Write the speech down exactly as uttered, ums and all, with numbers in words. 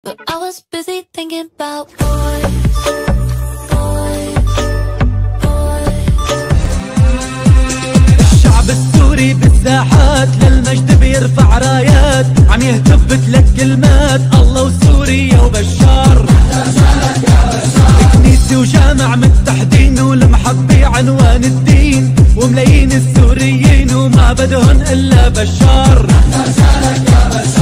But I was busy thinking about boys, boys, boys. الشعب السوري بالساحات للمجد بيرفع رايات، عم يهتف بثلاث كلمات: الله وسوريا وبشار. كنيسة وجامع متحدين والمحبة عنوان الدين، وملايين السوريين وما بدهن إلا بشار.